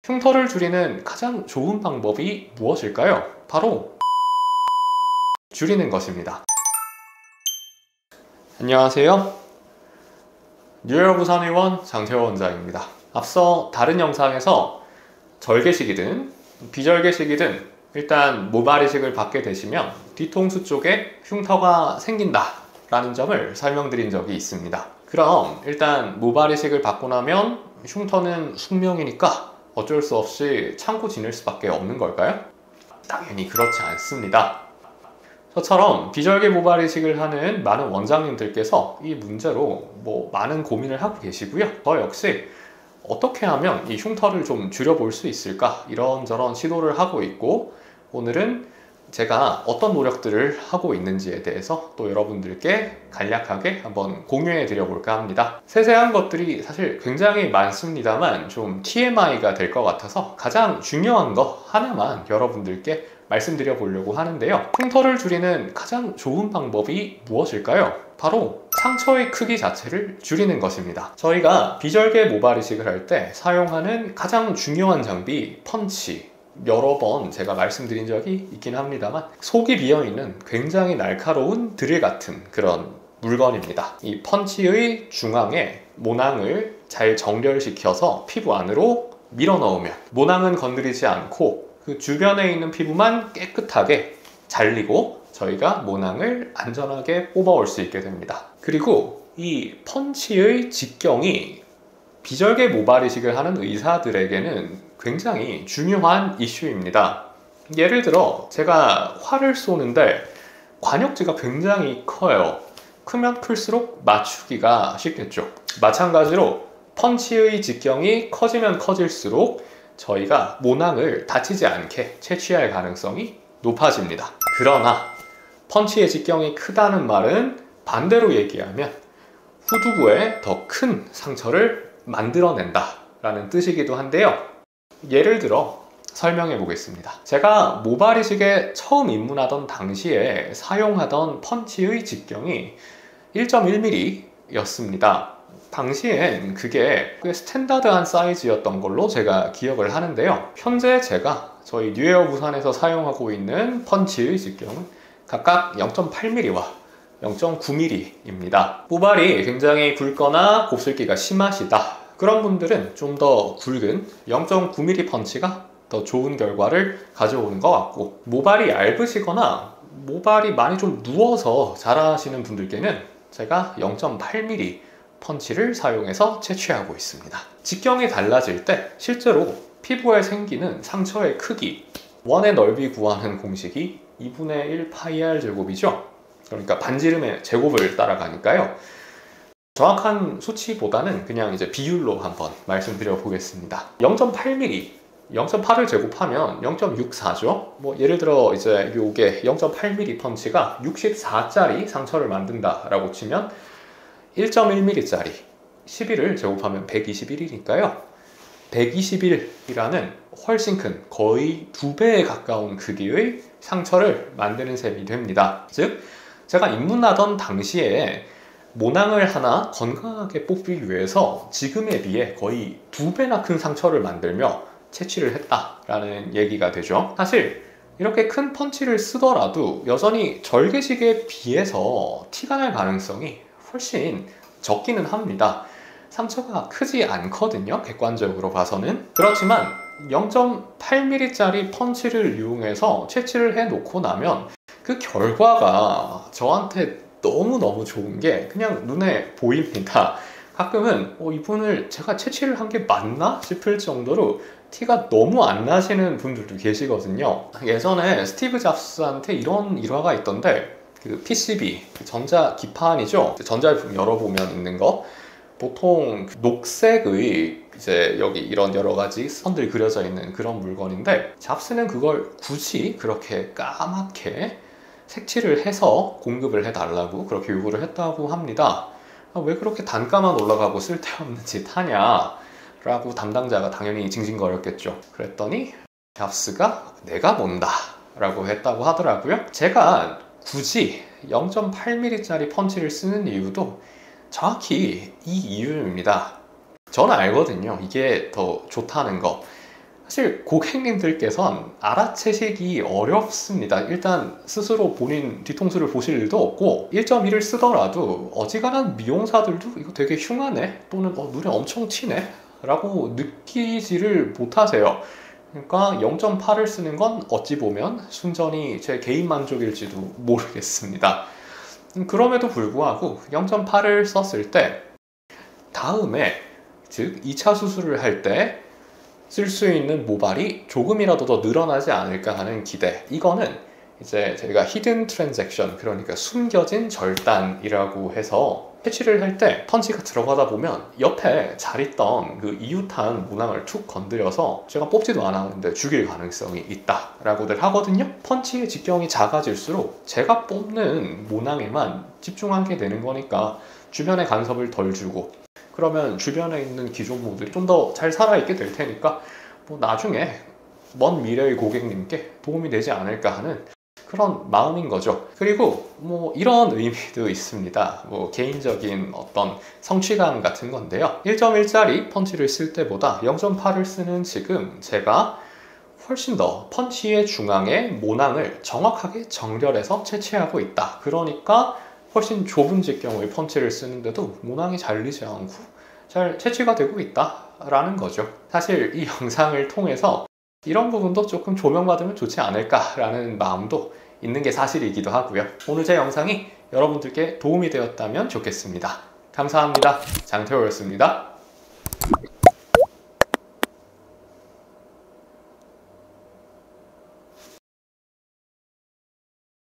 흉터를 줄이는 가장 좋은 방법이 무엇일까요? 바로 줄이는 것입니다. 안녕하세요. 뉴에어부산의원 장태호 원장입니다. 앞서 다른 영상에서 절개식이든 비절개식이든 일단 모발 이식을 받게 되시면 뒤통수 쪽에 흉터가 생긴다 라는 점을 설명드린 적이 있습니다. 그럼 일단 모발 이식을 받고 나면 흉터는 숙명이니까 어쩔 수 없이 참고 지낼 수밖에 없는 걸까요? 당연히 그렇지 않습니다. 저처럼 비절개 모발 이식을 하는 많은 원장님들께서 이 문제로 많은 고민을 하고 계시고요. 저 역시 어떻게 하면 이 흉터를 좀 줄여볼 수 있을까 이런저런 시도를 하고 있고, 오늘은 제가 어떤 노력들을 하고 있는지에 대해서 또 여러분들께 간략하게 한번 공유해 드려볼까 합니다. 세세한 것들이 사실 굉장히 많습니다만 좀 TMI가 될 것 같아서 가장 중요한 거 하나만 여러분들께 말씀드려 보려고 하는데요. 흉터를 줄이는 가장 좋은 방법이 무엇일까요? 바로 상처의 크기 자체를 줄이는 것입니다. 저희가 비절개 모발 이식을 할 때 사용하는 가장 중요한 장비 펀치, 여러 번 제가 말씀드린 적이 있긴 합니다만 속이 비어있는 굉장히 날카로운 드릴 같은 그런 물건입니다. 이 펀치의 중앙에 모낭을 잘 정렬시켜서 피부 안으로 밀어 넣으면 모낭은 건드리지 않고 그 주변에 있는 피부만 깨끗하게 잘리고 저희가 모낭을 안전하게 뽑아올 수 있게 됩니다. 그리고 이 펀치의 직경이 비절개 모발 이식을 하는 의사들에게는 굉장히 중요한 이슈입니다. 예를 들어 제가 활을 쏘는데 관역지가 굉장히 커요. 크면 클수록 맞추기가 쉽겠죠. 마찬가지로 펀치의 직경이 커지면 커질수록 저희가 모낭을 다치지 않게 채취할 가능성이 높아집니다. 그러나 펀치의 직경이 크다는 말은 반대로 얘기하면 후두부에 더 큰 상처를 만들어낸다 라는 뜻이기도 한데요. 예를 들어 설명해 보겠습니다. 제가 모발 이식에 처음 입문하던 당시에 사용하던 펀치의 직경이 1.1mm 였습니다. 당시엔 그게 꽤 스탠다드한 사이즈였던 걸로 제가 기억을 하는데요. 현재 제가 저희 뉴에어부산에서 사용하고 있는 펀치의 직경은 각각 0.8mm와 0.9mm입니다. 모발이 굉장히 굵거나 곱슬기가 심하시다, 그런 분들은 좀 더 굵은 0.9mm 펀치가 더 좋은 결과를 가져오는 것 같고, 모발이 얇으시거나 모발이 많이 좀 누워서 자라시는 분들께는 제가 0.8mm 펀치를 사용해서 채취하고 있습니다. 직경이 달라질 때 실제로 피부에 생기는 상처의 크기, 원의 넓이 구하는 공식이 2분의 1 파이R 제곱이죠. 그러니까 반지름의 제곱을 따라가니까요. 정확한 수치보다는 그냥 이제 비율로 한번 말씀드려 보겠습니다. 0.8mm, 0.8을 제곱하면 0.64죠. 예를 들어 이제 요게 0.8mm 펀치가 64짜리 상처를 만든다라고 치면 1.1mm짜리 11을 제곱하면 121이니까요. 121이라는 훨씬 큰, 거의 2배에 가까운 크기의 상처를 만드는 셈이 됩니다. 즉, 제가 입문하던 당시에 모낭을 하나 건강하게 뽑기 위해서 지금에 비해 거의 2배나 큰 상처를 만들며 채취를 했다라는 얘기가 되죠. 사실 이렇게 큰 펀치를 쓰더라도 여전히 절개식에 비해서 티가 날 가능성이 훨씬 적기는 합니다. 상처가 크지 않거든요, 객관적으로 봐서는. 그렇지만 0.8mm짜리 펀치를 이용해서 채취를 해놓고 나면 그 결과가 저한테 너무너무 좋은 게 그냥 눈에 보입니다. 가끔은 이분을 제가 채취를 한 게 맞나 싶을 정도로 티가 너무 안 나시는 분들도 계시거든요. 예전에 스티브 잡스한테 이런 일화가 있던데, 그 PCB, 전자 기판이죠. 전자제품 열어보면 있는 거, 보통 녹색의 이제 여기 이런 여러 가지 선들 그려져 있는 그런 물건인데, 잡스는 그걸 굳이 그렇게 까맣게 색칠을 해서 공급을 해달라고 그렇게 요구를 했다고 합니다. 왜 그렇게 단가만 올라가고 쓸데없는 짓 하냐 라고 담당자가 당연히 징징거렸겠죠. 그랬더니 잡스가 내가 뭔다 라고 했다고 하더라고요. 제가 굳이 0.8mm짜리 펀치를 쓰는 이유도 정확히 이 이유입니다. 저는 알거든요, 이게 더 좋다는 거. 사실 고객님들께선 알아채시기 어렵습니다. 일단 스스로 본인 뒤통수를 보실 일도 없고 1.1을 쓰더라도 어지간한 미용사들도 이거 되게 흉하네 또는 눈에 엄청 튀네 라고 느끼지를 못하세요. 그러니까 0.8을 쓰는 건 어찌 보면 순전히 제 개인 만족일지도 모르겠습니다. 그럼에도 불구하고 0.8을 썼을 때 다음에 즉 2차 수술을 할 때 쓸 수 있는 모발이 조금이라도 더 늘어나지 않을까 하는 기대. 이거는 이제 저희가 히든 트랜잭션, 그러니까 숨겨진 절단이라고 해서 패치를 할 때 펀치가 들어가다 보면 옆에 잘 있던 그 이웃한 모낭을 툭 건드려서 제가 뽑지도 않았는데 죽일 가능성이 있다라고들 하거든요. 펀치의 직경이 작아질수록 제가 뽑는 모낭에만 집중하게 되는 거니까 주변에 간섭을 덜 주고 그러면 주변에 있는 기존모들이 좀 더 잘 살아있게 될 테니까 뭐 나중에 먼 미래의 고객님께 도움이 되지 않을까 하는 그런 마음인 거죠. 그리고 뭐 이런 의미도 있습니다. 뭐 개인적인 어떤 성취감 같은 건데요. 1.1짜리 펀치를 쓸 때보다 0.8을 쓰는 지금 제가 훨씬 더 펀치의 중앙에 모낭을 정확하게 정렬해서 채취하고 있다. 그러니까 훨씬 좁은 직경의 펀치를 쓰는데도 모낭이 잘리지 않고 잘 채취가 되고 있다라는 거죠. 사실 이 영상을 통해서 이런 부분도 조금 조명받으면 좋지 않을까라는 마음도 있는 게 사실이기도 하고요. 오늘 제 영상이 여러분들께 도움이 되었다면 좋겠습니다. 감사합니다. 장태호였습니다.